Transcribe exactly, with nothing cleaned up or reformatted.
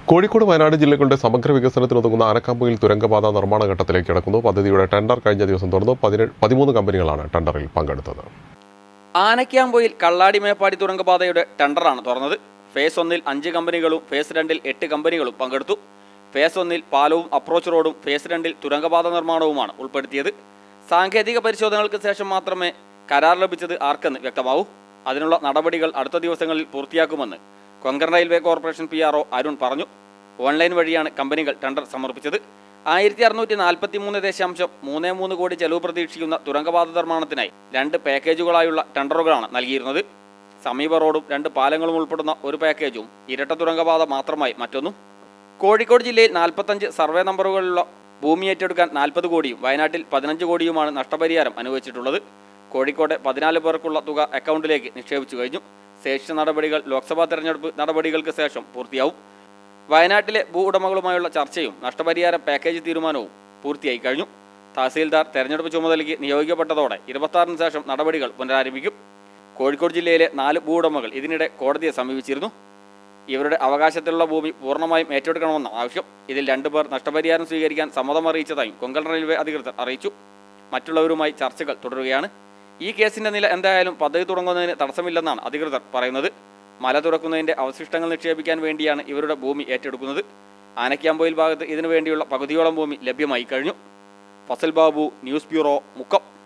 കോഴിക്കോട് വയനാട് ജില്ലകളുടെ സമഗ്ര വികസനത്തിനുതകുന്ന ആനക്കാമ്പയിൽ തുരങ്കപാത നിർമ്മാണ ഘട്ടത്തിലേക്ക് കടക്കുന്നു. പദ്ധതിയുടെ ടെൻഡർ കഴിഞ്ഞ ദിവസം തുറന്നു. പതിമൂന്ന് കമ്പനികളാണ് ടെൻഡറിൽ പങ്കെടുത്തത്. ആനക്കാമ്പയിൽ കള്ളാടി മേപ്പാടി തുരങ്കപാതയുടെ ടെൻഡറാണ് തുറന്നത്. ഫേസ് ഒന്നിൽ അഞ്ച് കമ്പനികളും ഫേസ് രണ്ടിൽ എട്ട് കമ്പനികളും പങ്കെടുത്തു. ഫേസ് ഒന്നിൽ പാലവും അപ്രോച്ച് റോഡും ഫേസ് രണ്ടിൽ തുരങ്കപാത നിർമ്മാണവുമാണ് ഉൾപ്പെടുത്തിയത്. സാങ്കേതിക പരിശോധനകൾക്ക് ശേഷം മാത്രമേ കരാർ ലഭിച്ചത് ആർക്കെന്ന് വ്യക്തമാവൂ. അതിനുള്ള നടപടികൾ അടുത്ത ദിവസങ്ങളിൽ പൂർത്തിയാക്കുമെന്ന് Konkan railway corporation P R O Arun പറഞ്ഞു. ഓൺലൈൻ വഴിയാണ് കമ്പനികൾ ടെൻഡർ സമർപ്പിച്ചത്. ആയിരത്തി അറുന്നൂറ്റി നാൽപ്പത്തി മൂന്ന് ദശാംശം മൂന്ന് മൂന്ന് കോടി ചെലവ് പ്രതീക്ഷിക്കുന്ന തുരങ്കപാത നിർമ്മാണത്തിനായി രണ്ട് പാക്കേജുകളായുള്ള ടെൻഡറുകളാണ് നൽകിയിരുന്നത്. സമീപ റോഡും രണ്ട് പാലങ്ങളും ഉൾപ്പെടുന്ന ഒരു പാക്കേജും ഇരട്ട തുരങ്കപാത മാത്രമായി മറ്റൊന്നും. കോഴിക്കോട് ജില്ലയിൽ നാൽപ്പത്തഞ്ച് സർവേ നമ്പറുകളുള്ള ഭൂമി ഏറ്റെടുക്കാൻ നാൽപ്പത് കോടിയും വയനാട്ടിൽ പതിനഞ്ച് കോടിയുമാണ് നഷ്ടപരിഹാരം അനുവദിച്ചിട്ടുള്ളത്. കോഴിക്കോട് പതിനാല് പേർക്കുള്ള തുക അക്കൗണ്ടിലേക്ക് നിക്ഷേപിച്ചു കഴിഞ്ഞു. ശേഷിച്ച നടപടികൾ ലോക്സഭാ തെരഞ്ഞെടുപ്പ് നടപടികൾക്ക് ശേഷം പൂർത്തിയാവും. വയനാട്ടിലെ ഭൂ ഉടമകളുമായുള്ള ചർച്ചയും നഷ്ടപരിഹാര പാക്കേജ് തീരുമാനവും പൂർത്തിയായി കഴിഞ്ഞു. തഹസീൽദാർ തെരഞ്ഞെടുപ്പ് ചുമതലയ്ക്ക് നിയോഗിക്കപ്പെട്ടതോടെ ഇരുപത്തിയാറിന് ശേഷം നടപടികൾ പുനരാരംഭിക്കും. കോഴിക്കോട് ജില്ലയിലെ നാല് ഭൂ ഉടമകൾ ഇതിനിടെ കോടതിയെ സമീപിച്ചിരുന്നു. ഇവരുടെ അവകാശത്തിലുള്ള ഭൂമി പൂർണ്ണമായും ഏറ്റെടുക്കണമെന്ന ആവശ്യം. ഇതിൽ രണ്ടുപേർ നഷ്ടപരിഹാരം സ്വീകരിക്കാൻ സമ്മതം അറിയിച്ചതായും കൊങ്കൺ റെയിൽവേ അധികൃതർ അറിയിച്ചു. മറ്റുള്ളവരുമായി ചർച്ചകൾ തുടരുകയാണ്. ഈ കേസിന്റെ നില എന്തായാലും പദ്ധതി തുടങ്ങുന്നതിന് തടസ്സമില്ലെന്നാണ് അധികൃതർ പറയുന്നത്. മല തുറക്കുന്നതിന്റെ അവശിഷ്ടങ്ങൾ നിക്ഷേപിക്കാൻ വേണ്ടിയാണ് ഇവരുടെ ഭൂമി ഏറ്റെടുക്കുന്നത്. ആനക്കാമ്പയിൽ ഭാഗത്ത് ഇതിനു വേണ്ടിയുള്ള പകുതിയോളം ഭൂമി ലഭ്യമായി കഴിഞ്ഞു. Fazal Babu, news bureau, Mukkam.